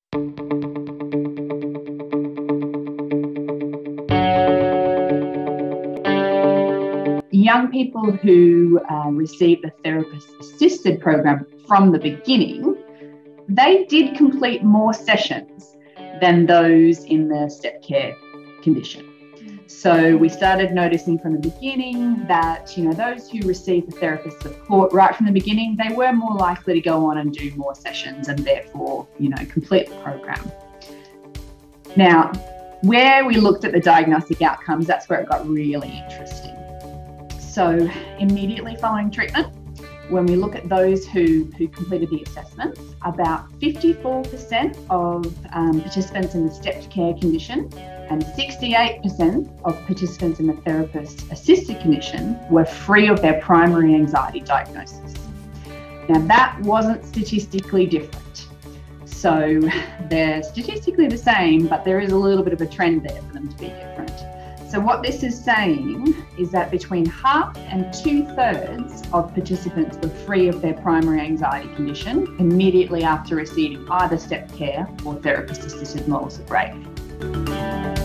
Young people who received the therapist-assisted program from the beginning, they did complete more sessions than those in the step care condition. So we started noticing from the beginning that, those who received the therapist support right from the beginning, they were more likely to go on and do more sessions and therefore, complete the program. Now, where we looked at the diagnostic outcomes, that's where it got really interesting. So immediately following treatment, when we look at those who completed the assessments, about 54% of participants in the stepped care condition and 68% of participants in the therapist-assisted condition were free of their primary anxiety diagnosis. Now, that wasn't statistically different. So they're statistically the same, but there is a little bit of a trend there for them to be different. So what this is saying is that between half and 2/3 of participants were free of their primary anxiety condition immediately after receiving either step care or therapist-assisted models of RAVE.